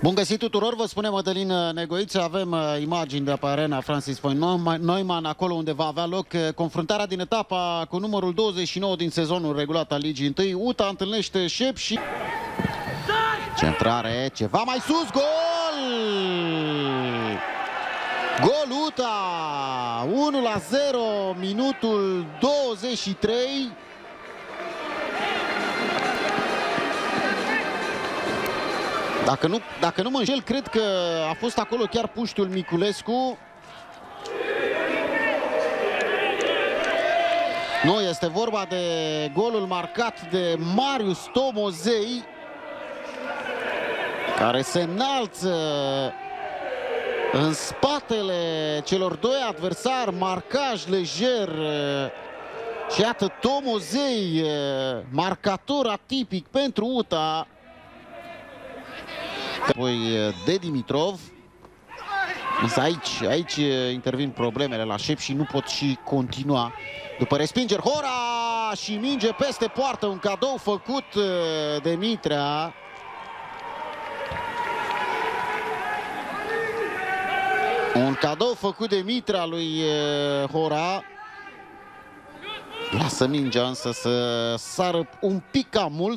Bun găsit tuturor, vă spune Mădălin Negoiță, avem imagini de pe arena Francis Neumann, acolo unde va avea loc confruntarea din etapa cu numărul 29 din sezonul regulat al Ligii 1. UTA întâlnește Șep și... Centrare, ceva mai sus, gol! Gol UTA, 1-0, minutul 23. Dacă nu mă înșel, cred că a fost acolo chiar puștiul Miculescu. Nu, este vorba de golul marcat de Marius Tomozei, care se înalță în spatele celor doi adversari, marcaj lejer. Și iată Tomozei, marcator atipic pentru UTA. Apoi de Dimitrov. Însă aici intervin problemele la Șep și nu pot și continua. După respingeri, Hora și minge peste poartă, un cadou făcut de Mitrea. Un cadou făcut de Mitrea lui Hora. Lasă mingea însă să sară un pic cam mult.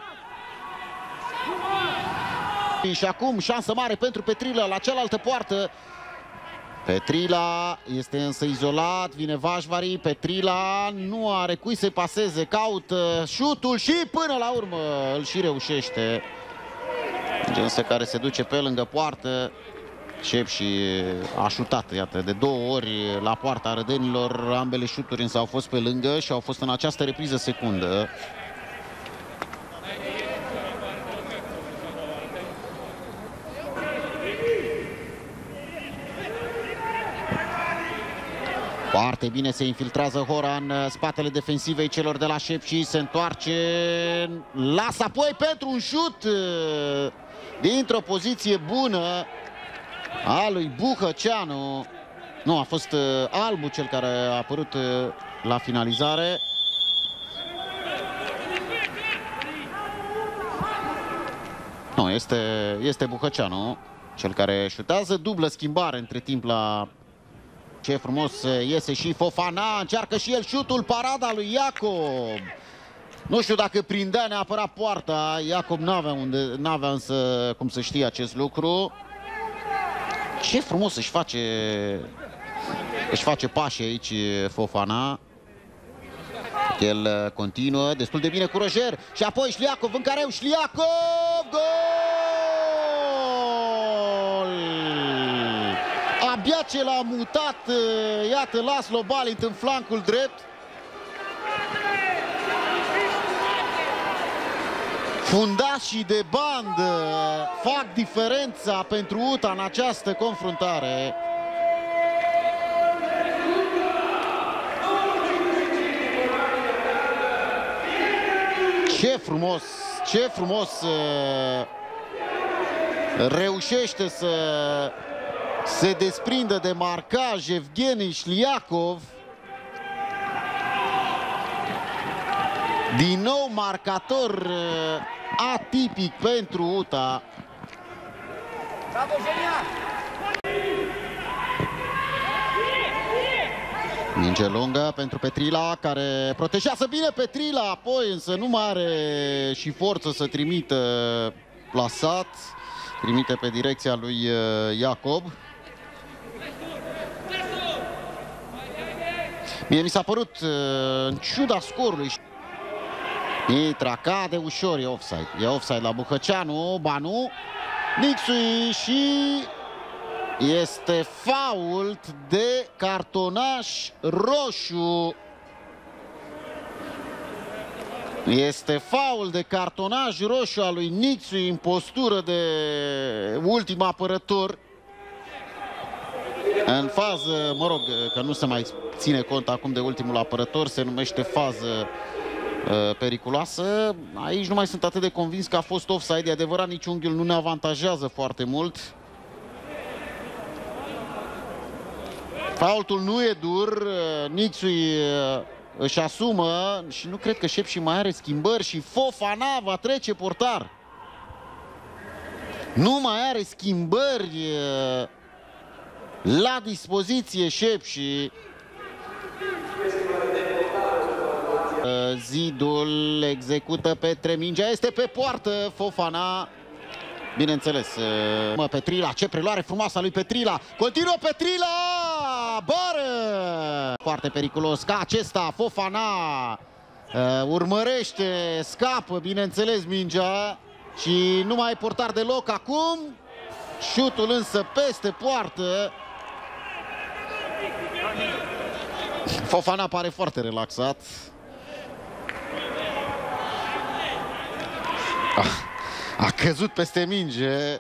Și acum șansă mare pentru Petrila la cealaltă poartă. Petrila este însă izolat, vine Vașvari, Petrila nu are cui să-i paseze, caută șutul și până la urmă îl și reușește. Însă care se duce pe lângă poartă. Șep și a șutat, iată, de 2 ori la poarta arădenilor. Ambele șuturi însă au fost pe lângă și au fost în această repriză secundă. Foarte bine se infiltrează Hora în spatele defensivei celor de la Șep și se întoarce. Lasă apoi pentru un șut dintr-o poziție bună a lui Buhăceanu. Nu, a fost Albu cel care a apărut la finalizare. Nu, este Buhăceanu cel care șutează. Dublă schimbare între timp la... Ce frumos iese și Fofana, încearcă și el șutul, parada lui Iacob. Nu știu dacă prindea neapărat poarta, Iacob n-avea însă cum să știe acest lucru. Ce frumos își face pași aici Fofana. El continuă destul de bine cu Roger și apoi Șliacov, în care Șliacov, gol! Abia ce l-a mutat, iată, Laszlo Balint în flancul drept. Fundașii de bandă fac diferența pentru UTA în această confruntare. Ce frumos reușește să se desprindă de marcaj Evgeni Șliacov. Din nou marcator atipic pentru UTA. Minge lungă pentru Petrila, care protejează bine Petrila, apoi însă nu mai are și forță să trimită plasat. Trimite pe direcția lui Iacob. Mie mi s-a părut, în ciuda scorului, Mitra cade ușor, e offside. E offside la Buhăceanu, Banu, Nixui și este fault de cartonaș roșu. Este faul de cartonaj roșu al lui Nixui în postură de ultim apărător. În fază, mă rog, că nu se mai ține cont acum de ultimul apărător, se numește fază periculoasă. Aici nu mai sunt atât de convins că a fost offside. E adevărat, nici unghiul nu ne avantajează foarte mult. Faultul nu e dur, Nixui își asumă și nu cred că Șep și mai are schimbări și Fofana va trece portar. Nu mai are schimbări la dispoziție Șepși. Zidul execută Petre, mingea este pe poartă. Fofana, bineînțeles, Petrila, ce preluare frumoasă a lui Petrila. Continuă Petrila, bară! Foarte periculos ca acesta. Fofana urmărește, scapă, bineînțeles, mingea și nu mai e portar deloc acum. Șutul însă peste poartă. Fofana pare foarte relaxat. A căzut peste minge.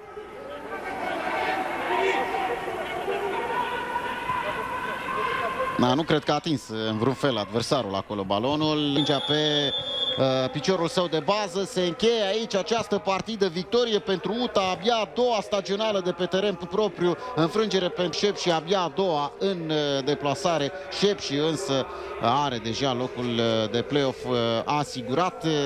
Nu cred că a atins în vreun fel adversarul acolo balonul. Mingea pe piciorul său de bază. Se încheie aici această partidă. Victorie pentru UTA, abia a doua stagională de pe teren propriu. Înfrângere pentru Șepși, abia a doua în deplasare. Șepși însă are deja locul de play-off asigurat.